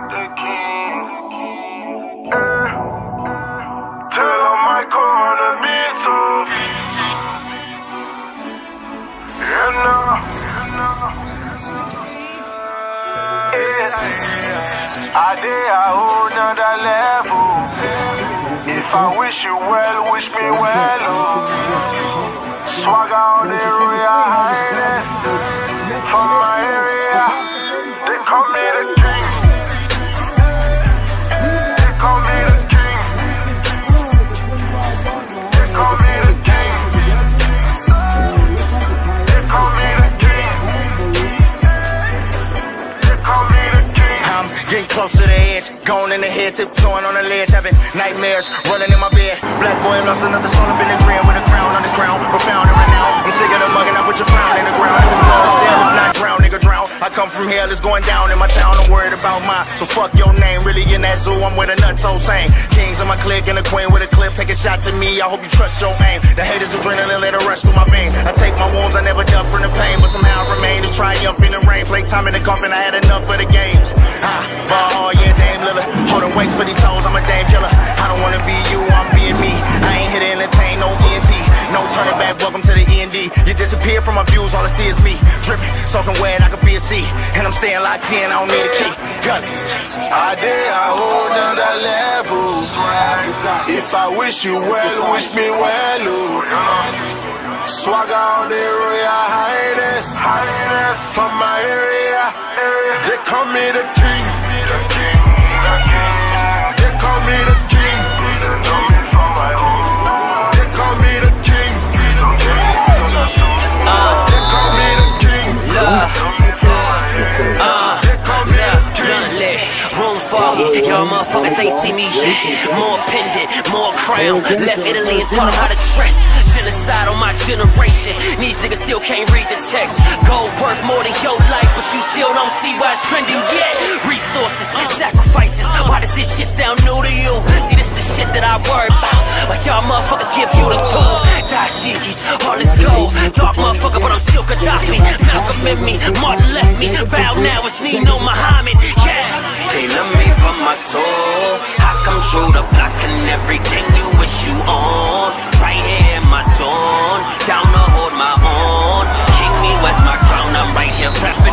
the king. Tell him I call him into. I did a whole nother level. If I wish you well, wish me well. Swag out the Royal Highness. From my area, they call me the king. They call me the king. They call me the king. They call me the king. They call me the king. I'm getting close to the edge, going in the head, tiptoeing on the ledge, having nightmares, running in my bed. Black boy lost another soul, I've been in dream with a crown on this crown, profound and renowned. I'm sick of the mugging, I put your frown in the ground. If it's love, sell, if not drown, nigga drown. I come from hell, it's going down in my town, I'm worried about mine. So fuck your name, really in that zoo, I'm with a nutso saying. Kings in my clique and a queen with a clip, taking shots at me, I hope you trust your aim. The haters adrenaline, let it rush through my veins. I take my wounds, I never duck from the pain, but somehow I remain this triumph in the rain. Playtime in the coffin, I had enough of the games. Ball, yeah, Dame Lillard, holding weights for these hoes, I'm a dame killer. I don't wanna be you, I'm being me. I ain't here to entertain, no ENT. No turning back, welcome to the END. You disappear from my views, all I see is me. Dripping, soaking wet, I could be a sea. And I'm staying locked in, I don't need a key. Gun it. I did a whole nother level. If I wish you well, wish me well. Swag out the Royal Highness. From my area, they call me the king. They call me the king. They call me the king. They call me the king. They call me the king. Room foggy, y'all motherfuckers ain't see me yet. More pendant, more crown. Left Italy and taught them how to dress. Genocide on my generation. These niggas still can't read the text. Gold worth more than your life, but you still don't see why it's trending yet. Resources, sacrifices. Why does this shit sound new to you? See, this the shit that I worry about, but y'all motherfuckers give you the tool. Dashikis, all is gold. Dark motherfucker, but I'm still Gaddafi. Malcolm in me, Martin left me. Bow now, it's Nino Muhammad. Yeah. They love me from my soul. I come through the block and everything you wish you on. Right here in my zone, down to hold my own. King me, where's my crown? I'm right here, rap